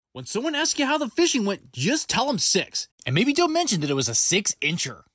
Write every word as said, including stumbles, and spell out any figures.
When someone asks you how the fishing went, just tell them six. And maybe don't mention that it was a six incher.